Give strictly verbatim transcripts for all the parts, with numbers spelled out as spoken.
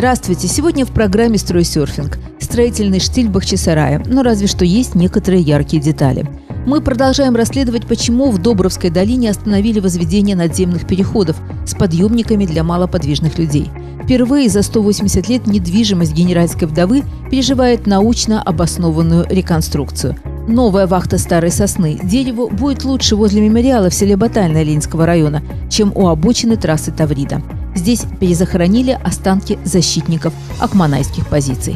Здравствуйте! Сегодня в программе «Стройсерфинг». Строительный штиль Бахчисарая, но разве что есть некоторые яркие детали. Мы продолжаем расследовать, почему в Добровской долине остановили возведение надземных переходов с подъемниками для малоподвижных людей. Впервые за сто восемьдесят лет недвижимость генеральской вдовы переживает научно обоснованную реконструкцию. Новая вахта старой сосны. Дереву будет лучше возле мемориала в селе Батальное Ленинского района, чем у обочины трассы Таврида. Здесь перезахоронили останки защитников акманайских позиций.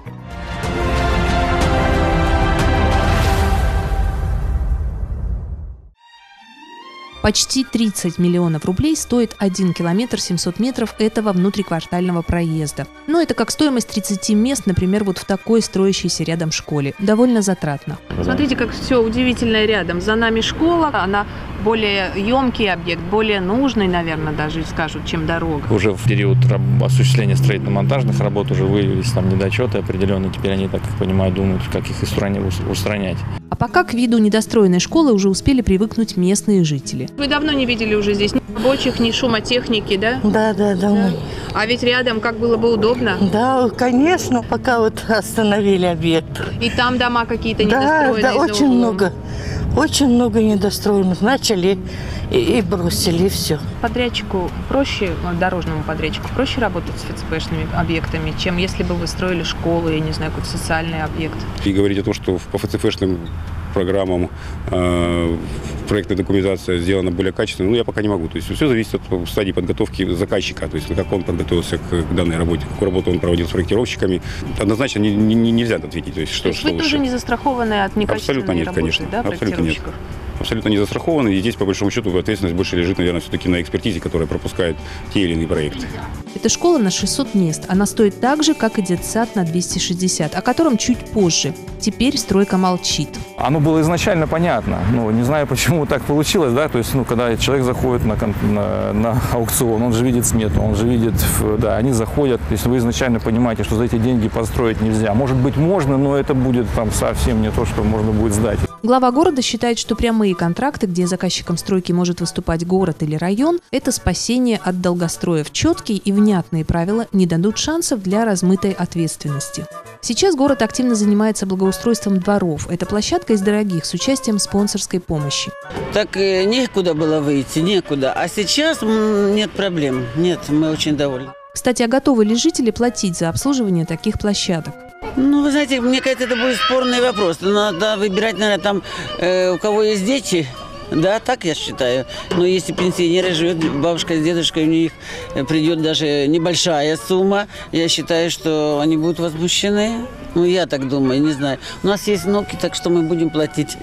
Почти тридцать миллионов рублей стоит один километр семьсот метров этого внутриквартального проезда. Но это как стоимость тридцати мест, например, вот в такой строящейся рядом школе. Довольно затратно. Смотрите, как все удивительно рядом. За нами школа, она более емкий объект, более нужный, наверное, даже скажут, чем дорога. Уже в период осуществления строительно-монтажных работ уже выявились там недочеты определенные. Теперь они, так как понимаю, думают, как их устранять. А пока к виду недостроенной школы уже успели привыкнуть местные жители. Вы давно не видели уже здесь ни рабочих, ни шума техники, да? Да, да, давно. Да. А ведь рядом как было бы удобно. Да, конечно, пока вот остановили объект. И там дома какие-то да, недостроенные. Да, очень много. Очень много недостроенных. Начали и, и бросили, и все. Подрядчику проще, дорожному подрядчику проще работать с ФЦПшными объектами, чем если бы вы строили школу, я не знаю, какой-то социальный объект. И говорить о том, что по ФЦПшным программам э, проектная документация сделана более качественно, ну, я пока не могу. То есть все зависит от стадии подготовки заказчика, то есть как он подготовился к данной работе, какую работу он проводил с проектировщиками. Однозначно не, не, нельзя ответить. То есть, что, то есть что вы лучше. тоже не застрахованы от некачественной Абсолютно нет, работы, конечно. да, Абсолютно нет. Абсолютно не застрахованы. И здесь, по большому счету, ответственность больше лежит, наверное, все-таки на экспертизе, которая пропускает те или иные проекты. Эта школа на шестьсот мест. Она стоит так же, как и детсад на двести шестьдесят, о котором чуть позже. Теперь стройка молчит. Оно было изначально понятно. Ну, не знаю, почему так получилось, да. То есть, ну, когда человек заходит на, на, на аукцион, он же видит смету, он же видит, да, они заходят. То есть вы изначально понимаете, что за эти деньги построить нельзя. Может быть, можно, но это будет там совсем не то, что можно будет сдать. Глава города считает, что прямые контракты, где заказчиком стройки может выступать город или район, это спасение от долгостроев. Четкие и внятные правила не дадут шансов для размытой ответственности. Сейчас город активно занимается благоустройством дворов. Это площадка из дорогих с участием спонсорской помощи. Так некуда было выйти, некуда. А сейчас нет проблем. Нет, мы очень довольны. Кстати, а готовы ли жители платить за обслуживание таких площадок? Ну, вы знаете, мне кажется, это будет спорный вопрос. Надо выбирать, наверное, там, э, у кого есть дети. Да, так я считаю. Но если пенсионеры живут, бабушка с дедушкой, у них придет даже небольшая сумма, я считаю, что они будут возмущены. Ну, я так думаю, не знаю. У нас есть внуки, так что мы будем платить.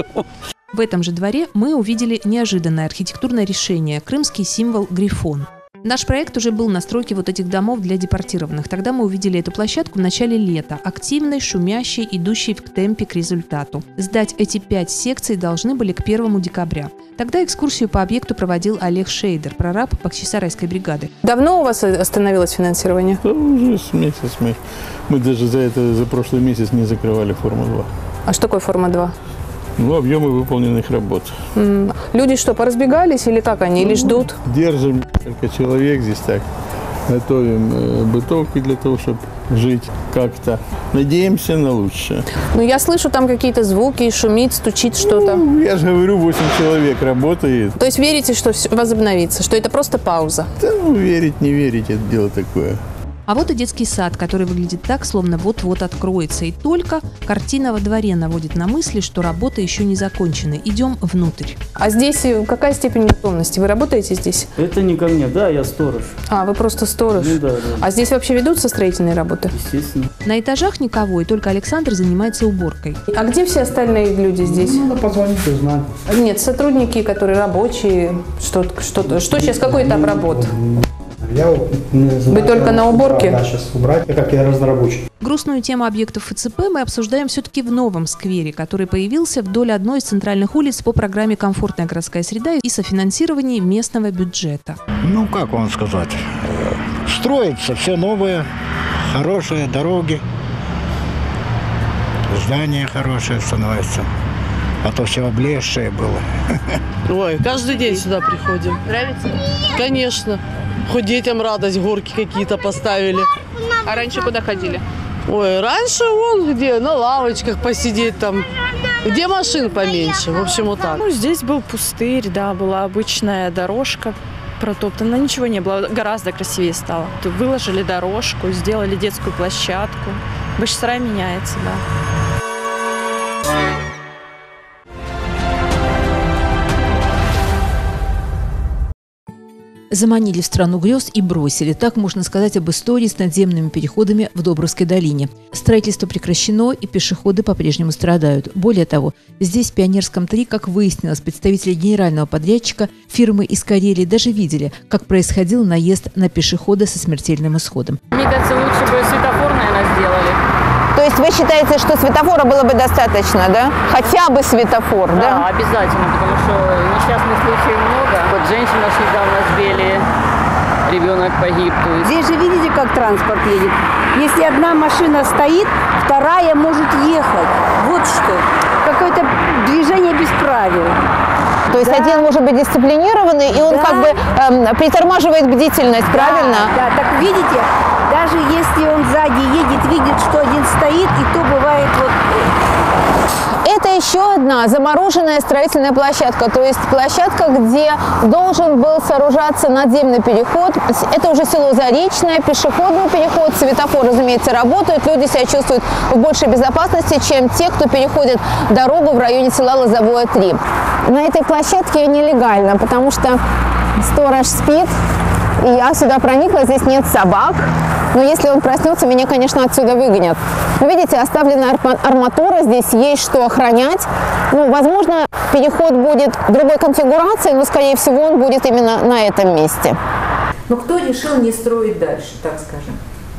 В этом же дворе мы увидели неожиданное архитектурное решение – крымский символ «Грифон». Наш проект уже был на стройке вот этих домов для депортированных. Тогда мы увидели эту площадку в начале лета, активной, шумящей, идущей в темпе к результату. Сдать эти пять секций должны были к первому декабря. Тогда экскурсию по объекту проводил Олег Шейдер, прораб Бахчисарайской бригады. Давно у вас остановилось финансирование? Да, уже с месяц мы. Мы даже за это за прошлый месяц не закрывали форму-два. А что такое форма два? Ну, объемы выполненных работ. Mm. Люди что, поразбегались или как они, или ждут? Держим несколько человек здесь так. Готовим э, бытовки для того, чтобы жить как-то. Надеемся на лучшее. Ну, я слышу там какие-то звуки, шумит, стучит что-то. Ну, я же говорю, восемь человек работает. То есть верите, что все возобновится, что это просто пауза? Да, ну, верить, не верить, это дело такое. А вот и детский сад, который выглядит так, словно вот-вот откроется. И только картина во дворе наводит на мысли, что работа еще не закончена. Идем внутрь. А здесь какая степень готовности? Вы работаете здесь? Это не ко мне, да, я сторож. А, вы просто сторож? Ну да, да. А здесь вообще ведутся строительные работы? Естественно. На этажах никого, и только Александр занимается уборкой. А где все остальные люди здесь? Ну, надо позвонить, узнать. Нет, сотрудники, которые рабочие, что-то, что-то. Что сейчас, какой этап работ? Я не знаю, Вы только на уборке? Да, сейчас убрать, как я разнорабочий. Грустную тему объектов ФЦП мы обсуждаем все-таки в новом сквере, который появился вдоль одной из центральных улиц по программе «Комфортная городская среда» и софинансировании местного бюджета. Ну, как вам сказать, строится все новое, хорошие дороги, здания хорошие становятся. А то все облезшее было. Ой, каждый день сюда приходим. Нравится? Конечно. Хоть детям радость, горки какие-то поставили. А раньше куда ходили? Ой, раньше вон где, на лавочках посидеть там, где машин поменьше, в общем, вот так. Ну, здесь был пустырь, да, была обычная дорожка протоптана, ничего не было, гораздо красивее стало. Выложили дорожку, сделали детскую площадку. Бахчисарай меняется, да. Заманили в страну грез и бросили. Так можно сказать об истории с надземными переходами в Добровской долине. Строительство прекращено, и пешеходы по-прежнему страдают. Более того, здесь, в Пионерском три, как выяснилось, представители генерального подрядчика фирмы из Карелии даже видели, как происходил наезд на пешехода со смертельным исходом. Мне кажется, лучше бы светофор, наверное, сделали. То есть вы считаете, что светофора было бы достаточно, да? Хотя бы светофор, да? Да, обязательно, потому что несчастных случаев много. Вот женщина недавно сбили, ребенок погиб. То есть... Здесь же видите, как транспорт едет. Если одна машина стоит, вторая может ехать. Вот что. Какое-то движение без правил. То есть да. Один может быть дисциплинированный, и он да. как бы эм, притормаживает бдительность, да, правильно? Да, так видите, даже если он сзади едет, видит, что один стоит, и то бывает вот... Это еще одна замороженная строительная площадка, то есть площадка, где должен был сооружаться надземный переход. Это уже село Заречное, пешеходный переход, светофор, разумеется, работают. Люди себя чувствуют в большей безопасности, чем те, кто переходит дорогу в районе села Лозовое три. На этой площадке нелегально, потому что сторож спит, и я сюда проникла, здесь нет собак. Но если он проснется, меня, конечно, отсюда выгонят. Но видите, оставлена арматура, здесь есть что охранять. Ну, возможно, переход будет другой конфигурации, но, скорее всего, он будет именно на этом месте. Но кто решил не строить дальше, так скажем?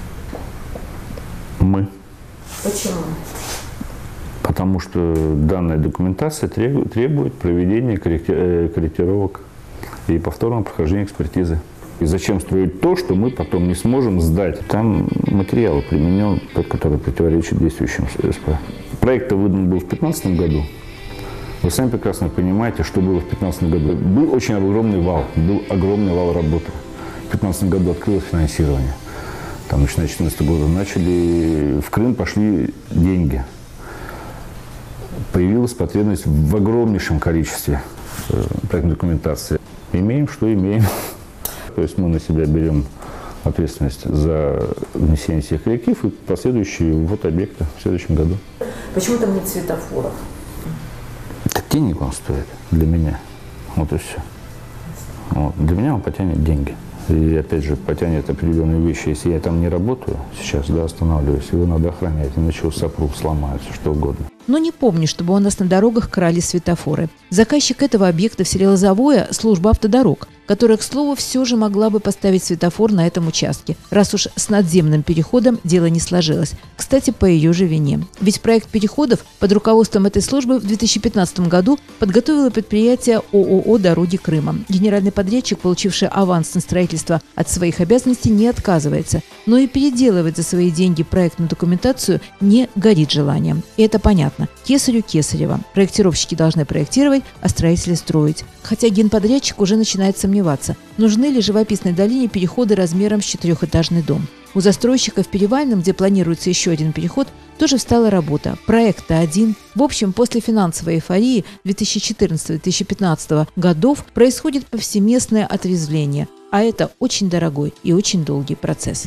Мы. Почему? Потому что данная документация требует проведения корректировок и повторного прохождения экспертизы. И зачем строить то, что мы потом не сможем сдать? Там материал применен, тот, который противоречит действующим СП. Проект выдан был в две тысячи пятнадцатом году. Вы сами прекрасно понимаете, что было в две тысячи пятнадцатом году. Был очень огромный вал, был огромный вал работы. В две тысячи пятнадцатом году открылось финансирование. Там, начиная с две тысячи четырнадцатого года, начали, в Крым пошли деньги. Появилась потребность в огромнейшем количестве э, проектной документации. Имеем, что имеем. То есть мы на себя берем ответственность за внесение всех корректив и последующий ввод объекта в следующем году. Почему там нет светофоров? Так денег он стоит для меня. Вот и все. Вот. Для меня он потянет деньги. И опять же потянет определенные вещи. Если я там не работаю сейчас, да, останавливаюсь, его надо охранять, иначе сопруг сломается, что угодно. Но не помню, чтобы у нас на дорогах крали светофоры. Заказчик этого объекта в селе Лозовое – служба автодорог, которая, к слову, все же могла бы поставить светофор на этом участке, раз уж с надземным переходом дело не сложилось. Кстати, по ее же вине. Ведь проект переходов под руководством этой службы в две тысячи пятнадцатом году подготовило предприятие ООО «Дороги Крыма». Генеральный подрядчик, получивший аванс на строительство, от своих обязанностей не отказывается, но и переделывать за свои деньги проектную документацию не горит желанием. И это понятно. Кесарю кесарево. Проектировщики должны проектировать, а строители строить. Хотя генподрядчик уже начинает сомневаться, нужны ли живописной долине переходы размером с четырехэтажный дом. У застройщика в Перевальном, где планируется еще один переход, тоже встала работа. Проект-то один. В общем, после финансовой эйфории две тысячи четырнадцатого — две тысячи пятнадцатого годов происходит повсеместное отрезвление. А это очень дорогой и очень долгий процесс.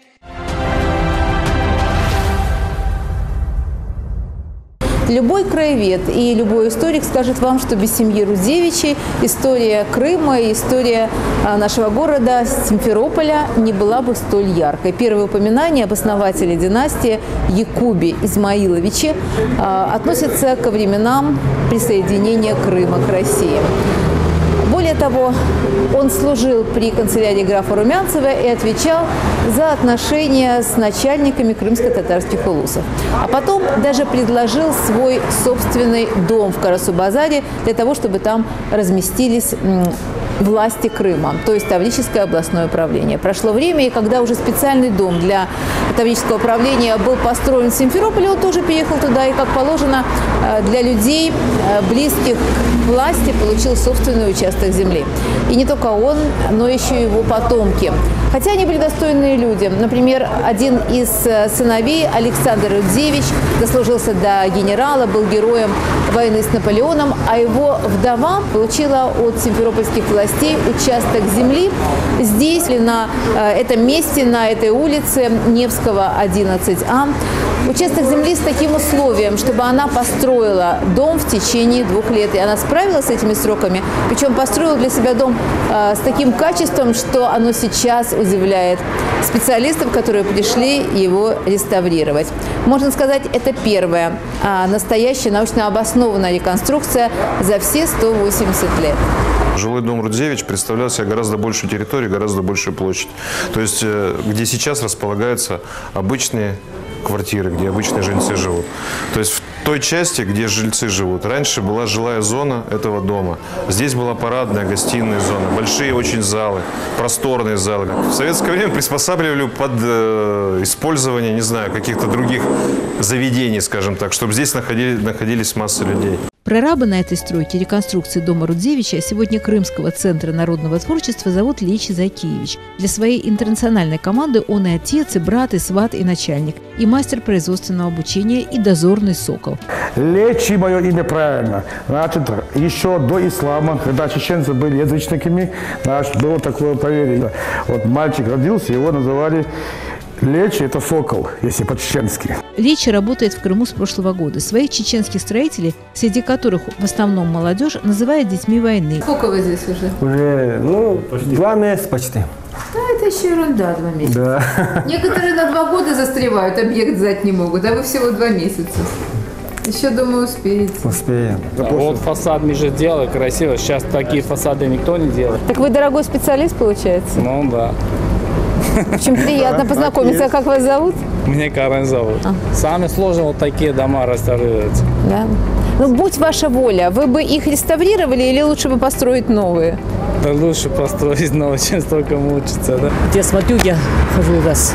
Любой краевед и любой историк скажет вам, что без семьи Рудзевичей история Крыма и история нашего города Симферополя не была бы столь яркой. Первые упоминания об основателе династии Якубе Измаиловиче относятся ко временам присоединения Крыма к России. Более того, он служил при канцелярии графа Румянцева и отвечал за отношения с начальниками крымско-татарских улусов. А потом даже предложил свой собственный дом в Карасу-Базаре для того, чтобы там разместились власти Крыма, то есть Таврическое областное управление. Прошло время, и когда уже специальный дом для Таврического управления был построен в Симферополе, он тоже переехал туда, и, как положено, для людей, близких к власти, получил собственный участок земли. И не только он, но еще и его потомки. Хотя они были достойные люди. Например, один из сыновей, Александр Рудзевич, дослужился до генерала, был героем войны с Наполеоном, а его вдова получила от симферопольских властей участок земли здесь, на этом месте, на этой улице Невского, одиннадцать А. Участок земли с таким условием, чтобы она построила дом в течение двух лет. И она справилась с этими сроками, причем построила для себя дом э, с таким качеством, что оно сейчас удивляет специалистов, которые пришли его реставрировать. Можно сказать, это первая э, настоящая научно обоснованная реконструкция за все сто восемьдесят лет. Жилой дом Рудзевич представлял себе гораздо большую территорию, гораздо большую площадь. То есть, где сейчас располагаются обычные квартиры, где обычные жильцы живут. То есть в той части, где жильцы живут, раньше была жилая зона этого дома. Здесь была парадная, гостиная зона, большие очень залы, просторные залы. В советское время приспосабливали под э, использование, не знаю, каких-то других заведений, скажем так, чтобы здесь находили, находились масса людей. Прораба на этой стройке реконструкции дома Рудзевича, сегодня Крымского центра народного творчества, зовут Лечи Закиевич. Для своей интернациональной команды он и отец, и брат, и сват, и начальник, и мастер производственного обучения, и дозорный сокол. Лечи – мое имя правильно. Значит, еще до ислама, когда чеченцы были язычниками, значит, было такое поверье. Вот мальчик родился, его называли Лечи – это сокол, если по-чеченски. Лечи работает в Крыму с прошлого года. Своих чеченских строителей, среди которых в основном молодежь, называет детьми войны. Сколько вы здесь уже? Уже, ну, два месяца почти. Да, это еще ерунда, два месяца. Да. Некоторые на два года застревают, объект сдать не могут, а вы всего два месяца. Еще, думаю, успеете. Успеем. Да, вот фасад мы же делали красиво. Сейчас такие фасады никто не делает. Так вы дорогой специалист, получается? Ну, да. В общем, приятно познакомиться. Как вас зовут? Меня Карен зовут. А. Самое сложное вот такие дома реставрировать. Да. Ну, будь ваша воля, вы бы их реставрировали или лучше бы построить новые? Да лучше построить новые, чем столько мучиться, да? Я смотрю, я хожу раз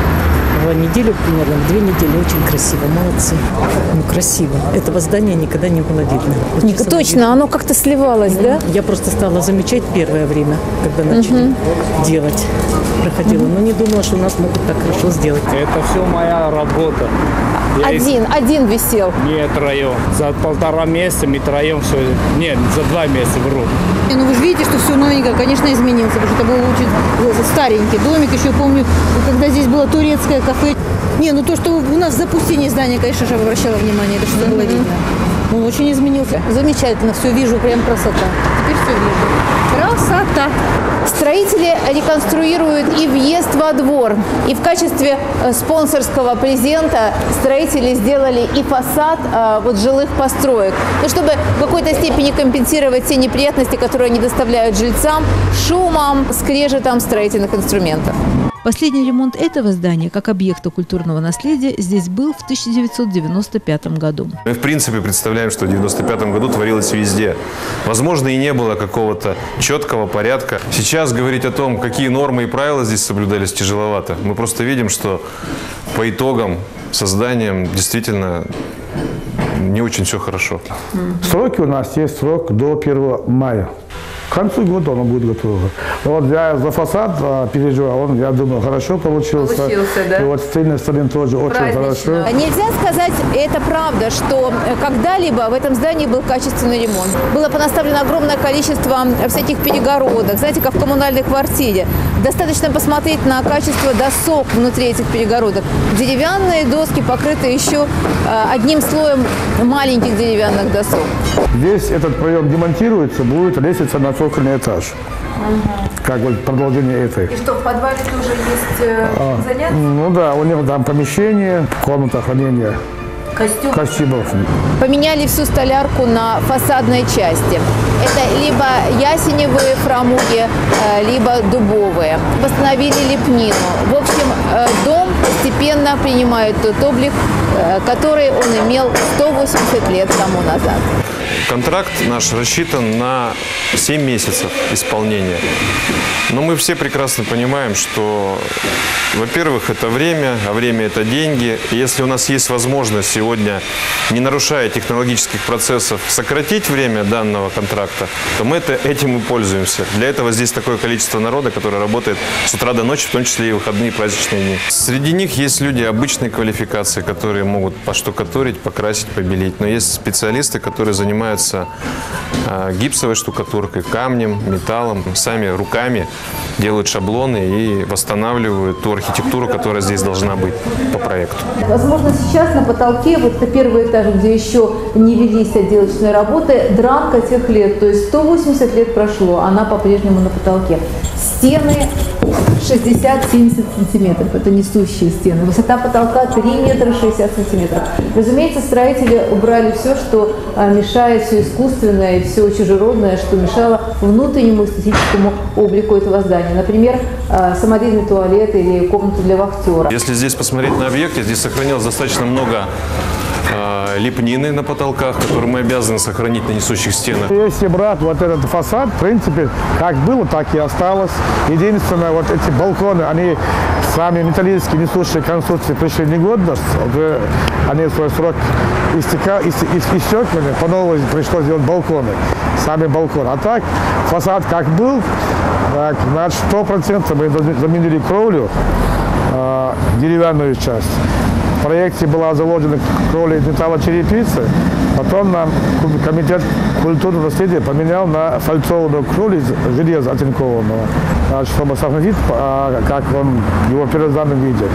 в неделю примерно, в две недели. Очень красиво, молодцы. Ну, красиво. Этого здания никогда не было видно. Вот не, точно, видно. Оно как-то сливалось, да? Я просто стала замечать первое время, когда начали угу. делать. Проходила, но не думала, что у нас могут так хорошо сделать. Это все моя работа. Я один, из... один висел? Нет, троем. За полтора месяца мы троем все. Нет, за два месяца вру. Ну вы же видите, что все новенькое, конечно, изменился, потому что это был очень старенький домик. Еще помню, когда здесь было турецкое кафе. Не, ну то, что у нас запустение здания, конечно же, обращало внимание, это что было видно. Он очень изменился. Замечательно, все вижу, прям красота. Теперь все вижу. Красота! Строители реконструируют и въезд во двор. И в качестве спонсорского презента строители сделали и фасад а, вот, жилых построек. Ну, чтобы в какой-то степени компенсировать те неприятности, которые они доставляют жильцам, шумом, скрежетом строительных инструментов. Последний ремонт этого здания, как объекта культурного наследия, здесь был в тысяча девятьсот девяносто пятом году. Мы, в принципе, представляем, что в девяносто пятом году творилось везде. Возможно, и не было какого-то четкого порядка. Сейчас говорить о том, какие нормы и правила здесь соблюдались, тяжеловато. Мы просто видим, что по итогам созданием действительно не очень все хорошо. Сроки у нас есть срок до первого мая. К концу года он будет готов. Вот я за фасад а, переживал, он, я думаю, хорошо получился. Получился, да? И вот стильный сторон тоже очень хорошо. Нельзя сказать, это правда, что когда-либо в этом здании был качественный ремонт. Было понаставлено огромное количество всяких перегородок, знаете, как в коммунальной квартире. Достаточно посмотреть на качество досок внутри этих перегородок. Деревянные доски покрыты еще одним слоем маленьких деревянных досок. Весь этот проем демонтируется, будет лестница на цокольный этаж. Ага. Как бы продолжение этой. И что, в подвале тоже есть э, а, занятия? Ну да, у него там помещение, комната хранения Костюм. костюмов. Поменяли всю столярку на фасадной части. Это либо ясеневые фрамуги, либо дубовые. Восстановили лепнину. В общем, дом постепенно принимает тот облик, который он имел сто восемьдесят лет тому назад. Контракт наш рассчитан на семь месяцев исполнения. Но мы все прекрасно понимаем, что, во-первых, это время, а время – это деньги. И если у нас есть возможность сегодня, не нарушая технологических процессов, сократить время данного контракта, то мы это, этим и пользуемся. Для этого здесь такое количество народа, которое работает с утра до ночи, в том числе и выходные, и праздничные дни. Среди них есть люди обычной квалификации, которые могут поштукатурить, покрасить, побелить. Но есть специалисты, которые занимаются э, гипсовой штукатуркой, камнем, металлом, сами руками делают шаблоны и восстанавливают ту архитектуру, которая здесь должна быть по проекту. Возможно, сейчас на потолке, вот это первый этаж, где еще не велись отделочные работы, дранка тех лет, то есть сто восемьдесят лет прошло, она по-прежнему на потолке. Стены шестьдесят-семьдесят сантиметров, это несущие стены. Высота потолка три метра шестьдесят сантиметров. Разумеется, строители убрали все, что мешает, все искусственное и все чужеродное, что мешало внутреннему эстетическому облику этого здания. Например, самодельный туалет или комнату для вахтера. Если здесь посмотреть на объекте, здесь сохранилось достаточно много э, лепнины на потолках, которые мы обязаны сохранить на несущих стенах. Если брать вот этот фасад, в принципе, как было, так и осталось. Единственное, вот эти балконы, они сами металлические несущие конструкции пришли негодность. Уже они свой срок истека, истекли, по новому пришлось делать балконы, сами балконы. А так, фасад как был, так, на сто процентов мы заменили кровлю, э, деревянную часть. В проекте была заложена кровля из металлочерепицы, потом нам комитет культурного наследия поменял на фальцованную кровлю из железа оттенкованного, чтобы сохранить, как он в его первозданном виде.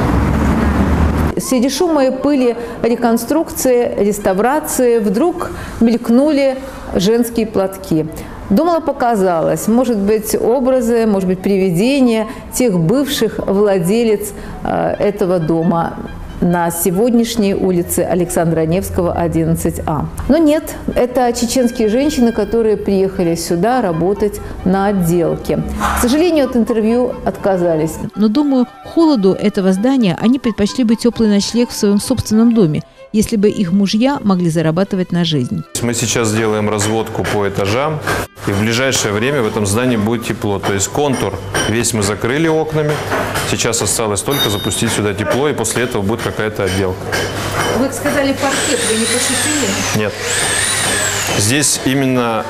Среди шума и пыли реконструкции, реставрации вдруг мелькнули женские платки. Думала, показалось, может быть, образы, может быть, привидения тех бывших владелец э, этого дома на сегодняшней улице Александра Невского, одиннадцать А. Но нет, это чеченские женщины, которые приехали сюда работать на отделке. К сожалению, от интервью отказались. Но, думаю, холоду этого здания они предпочли бы теплый ночлег в своем собственном доме, если бы их мужья могли зарабатывать на жизнь. Мы сейчас делаем разводку по этажам, и в ближайшее время в этом здании будет тепло. То есть контур весь мы закрыли окнами, сейчас осталось только запустить сюда тепло, и после этого будет какая-то отделка. Вы сказали паркет, вы не пошутили? Нет. Здесь именно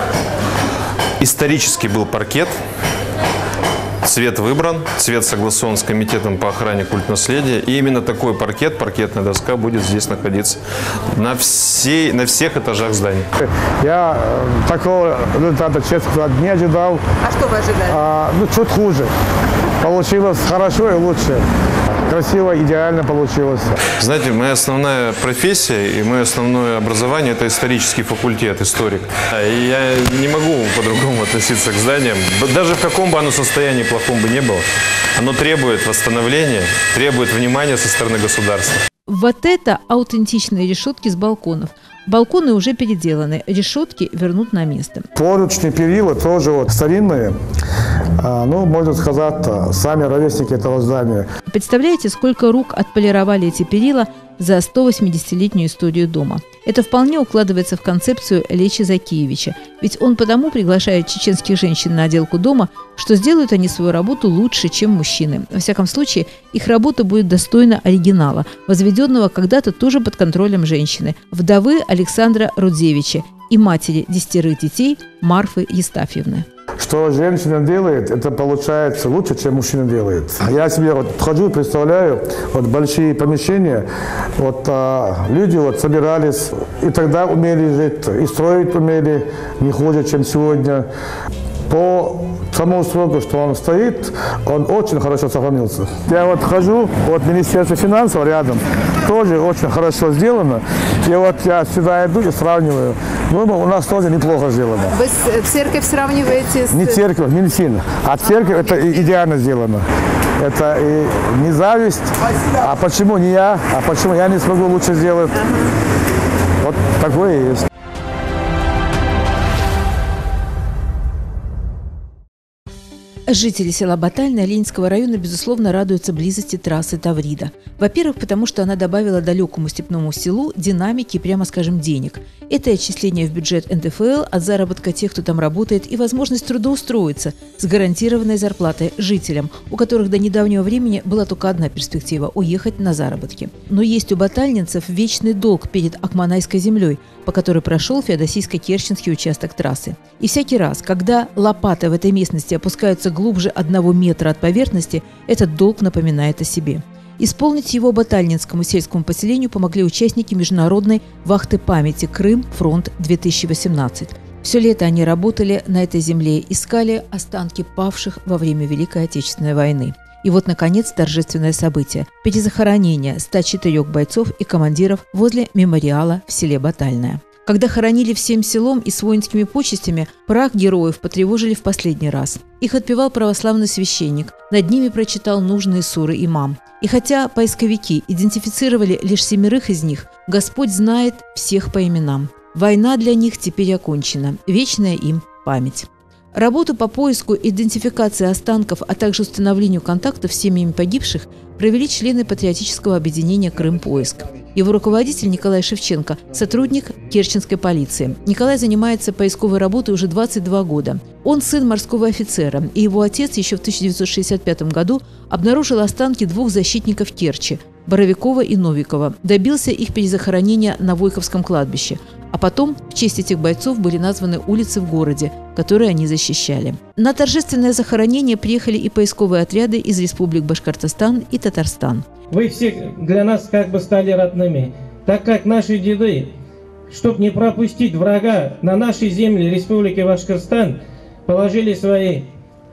исторически был паркет. Цвет выбран, цвет согласован с комитетом по охране культнаследия. И именно такой паркет, паркетная доска будет здесь находиться на, всей, на всех этажах здания. Я такого результата, честно, не ожидал. А что вы ожидали? А, ну, чуть хуже. Получилось хорошо и лучше. Красиво, идеально получилось. Знаете, моя основная профессия и мое основное образование – это исторический факультет, историк. И я не могу по-другому относиться к зданиям. Даже в каком бы оно состоянии плохом бы не было, оно требует восстановления, требует внимания со стороны государства. Вот это аутентичные решетки с балконов. Балконы уже переделаны, решетки вернут на место. Поручни, перила тоже вот старинные. Ну, можно сказать, сами ровесники этого здания. Представляете, сколько рук отполировали эти перила за сто восьмидесятилетнюю историю дома? Это вполне укладывается в концепцию Лечи Закиевича. Ведь он потому приглашает чеченских женщин на отделку дома, что сделают они свою работу лучше, чем мужчины. Во всяком случае, их работа будет достойна оригинала, возведенного когда-то тоже под контролем женщины, вдовы Александра Рудзевича и матери десятерых детей Марфы Естафьевны. Что женщина делает, это получается лучше, чем мужчина делает. Я себе вот хожу и представляю вот большие помещения, вот а, люди вот собирались, и тогда умели жить, и строить умели, не хуже, чем сегодня. По тому сроку, что он стоит, он очень хорошо сохранился. Я вот хожу, вот Министерство финансов рядом, тоже очень хорошо сделано. И вот я сюда иду и сравниваю. Ну, у нас тоже неплохо сделано. Вы церковь сравниваете с... Не церковь, медицина. А церковь это идеально сделано. Это и не зависть, а почему не я, а почему я не смогу лучше сделать. Вот такое и есть. Жители села Батальное Ленинского района, безусловно, радуются близости трассы Таврида. Во-первых, потому что она добавила далекому степному селу динамики и, прямо скажем, денег. Это и отчисление в бюджет эн дэ эф эл от заработка тех, кто там работает, и возможность трудоустроиться с гарантированной зарплатой жителям, у которых до недавнего времени была только одна перспектива – уехать на заработки. Но есть у батальнинцев вечный долг перед Акманайской землей, по которой прошел Феодосийско-Керченский участок трассы. И всякий раз, когда лопаты в этой местности опускаются глубже одного метра от поверхности, этот долг напоминает о себе. Исполнить его батальнинскому сельскому поселению помогли участники международной вахты памяти «Крым. Фронт-две тысячи восемнадцать». Все лето они работали на этой земле, искали останки павших во время Великой Отечественной войны. И вот, наконец, торжественное событие – перезахоронение ста четырёх бойцов и командиров возле мемориала в селе Батальное. Когда хоронили всем селом и с воинскими почестями, прах героев потревожили в последний раз. Их отпевал православный священник, над ними прочитал нужные суры имам. И хотя поисковики идентифицировали лишь семерых из них, Господь знает всех по именам. Война для них теперь окончена, вечная им память. Работу по поиску, идентификации останков, а также установлению контактов с семьями погибших провели члены патриотического объединения «Крым-поиск». Его руководитель Николай Шевченко – сотрудник Керченской полиции. Николай занимается поисковой работой уже двадцать два года. Он сын морского офицера, и его отец еще в тысяча девятьсот шестьдесят пятом году обнаружил останки двух защитников Керчи – Боровикова и Новикова. Добился их перезахоронения на Войковском кладбище. А потом в честь этих бойцов были названы улицы в городе, которые они защищали. На торжественное захоронение приехали и поисковые отряды из республик Башкортостан и Татарстан. Вы все для нас как бы стали родными, так как наши деды, чтобы не пропустить врага на нашей земле Республики Башкортостан, положили свои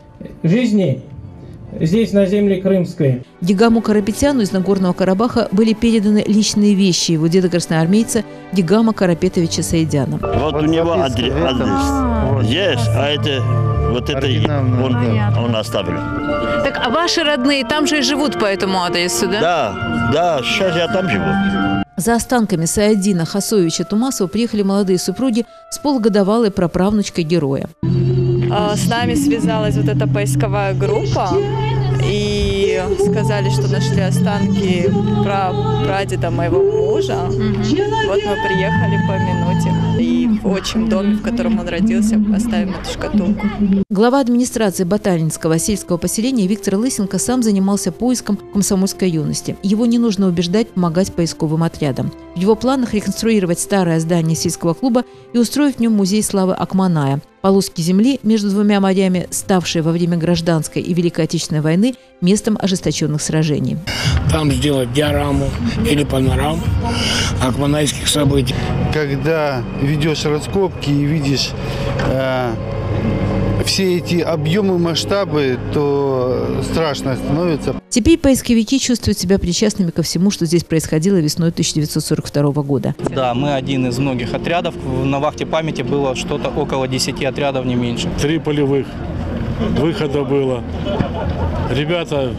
жизни здесь, на земле крымской. Гигаму Карапетяну из Нагорного Карабаха были переданы личные вещи его деда-красноармейца Гигама Карапетовича Саидяна. Вот у него адрес, адрес. Есть, а это вот это он, он оставил. Так, а ваши родные там же и живут по этому адресу, да? Да, да, сейчас я там живу. За останками Саидина Хасоевича Тумасова приехали молодые супруги с полугодовалой праправнучкой героя. С нами связалась вот эта поисковая группа и сказали, что нашли останки прадеда моего мужа. Mm-hmm. Вот мы приехали помянуть их. И в отчим доме, в котором он родился, оставим эту шкатулку. Глава администрации Батальнинского сельского поселения Виктор Лысенко сам занимался поиском комсомольской юности. Его не нужно убеждать помогать поисковым отрядам. В его планах реконструировать старое здание сельского клуба и устроить в нем музей славы Акманая, полоски земли между двумя морями, ставшие во время Гражданской и Великой Отечественной войны местом ожесточенных сражений. Там сделать диораму или панораму акманайских событий. Когда ведешь раскопки и видишь э, все эти объемы, масштабы, то страшно становится. Теперь поисковики чувствуют себя причастными ко всему, что здесь происходило весной тысяча девятьсот сорок второго года. Да, мы один из многих отрядов. На вахте памяти было что-то около десяти отрядов, не меньше. Три полевых выхода было. Ребята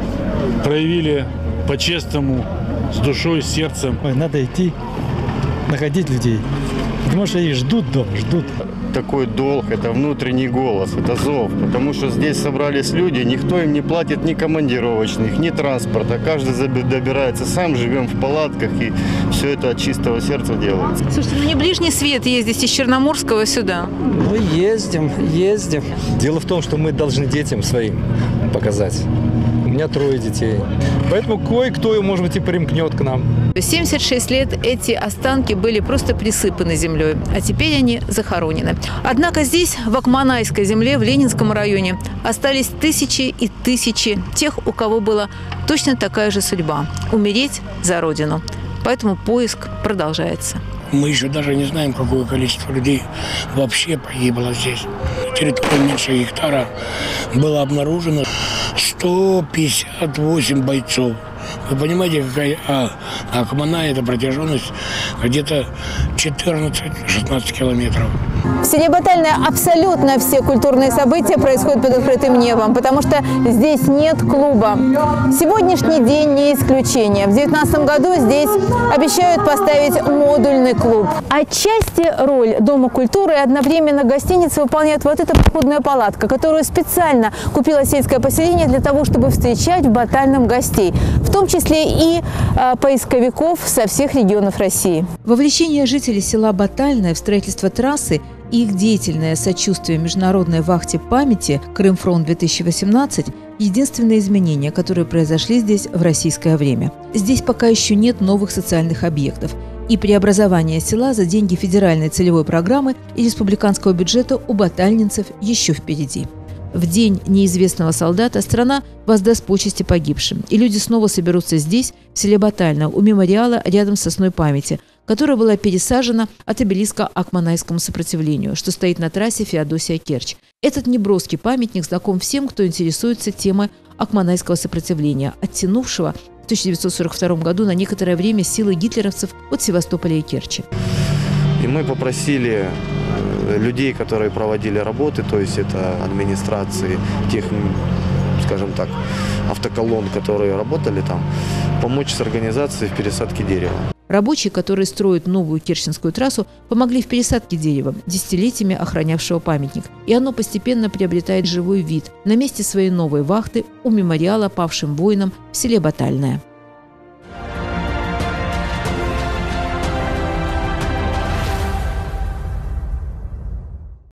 проявили по-честному, с душой, с сердцем. Ой, надо идти, находить людей. Потому что их ждут дома, ждут. Такой долг, это внутренний голос, это зов. Потому что здесь собрались люди, никто им не платит ни командировочных, ни транспорта. Каждый добирается сам, живем в палатках, и все это от чистого сердца делается. Слушайте, ну не ближний свет ездить из Черноморского сюда? Мы ездим, ездим. Дело в том, что мы должны детям своим показать. У меня трое детей. Поэтому кое-кто, может быть, и примкнет к нам. семьдесят шесть лет эти останки были просто присыпаны землей, а теперь они захоронены. Однако здесь, в Акманайской земле, в Ленинском районе, остались тысячи и тысячи тех, у кого была точно такая же судьба – умереть за Родину. Поэтому поиск продолжается. Мы еще даже не знаем, какое количество людей вообще погибло здесь. Территория меньше гектара было обнаружено сто пятьдесят восемь бойцов. Вы понимаете, какая а, Акмана – это протяженность где-то четырнадцать-шестнадцать километров. В селе Батальное абсолютно все культурные события происходят под открытым небом, потому что здесь нет клуба. Сегодняшний день не исключение. В две тысячи девятнадцатом году здесь обещают поставить модульный клуб. Отчасти роль Дома культуры и одновременно гостиницы выполняет вот эта походная палатка, которую специально купило сельское поселение для того, чтобы встречать в Батальном гостей, в том числе и э, поисковиков со всех регионов России. Вовлечение жителей села Батальное в строительство трассы и их деятельное сочувствие международной вахте памяти «Крымфронт-две тысячи восемнадцать» – единственные изменения, которые произошли здесь в российское время. Здесь пока еще нет новых социальных объектов, и преобразование села за деньги федеральной целевой программы и республиканского бюджета у батальнинцев еще впереди. В день неизвестного солдата страна воздаст почести погибшим, и люди снова соберутся здесь, в селе Батальное, у мемориала рядом с сосной памяти, которая была пересажена от обелиска Акманайскому сопротивлению, что стоит на трассе Феодосия-Керчь. Этот неброский памятник знаком всем, кто интересуется темой Акманайского сопротивления, оттянувшего в тысяча девятьсот сорок втором году на некоторое время силы гитлеровцев от Севастополя и Керчи. И мы попросили людей, которые проводили работы, то есть это администрации тех, скажем так, автоколонн, которые работали там, помочь с организацией в пересадке дерева. Рабочие, которые строят новую Керченскую трассу, помогли в пересадке дерева, десятилетиями охранявшего памятник. И оно постепенно приобретает живой вид на месте своей новой вахты у мемориала павшим воинам в селе Батальное.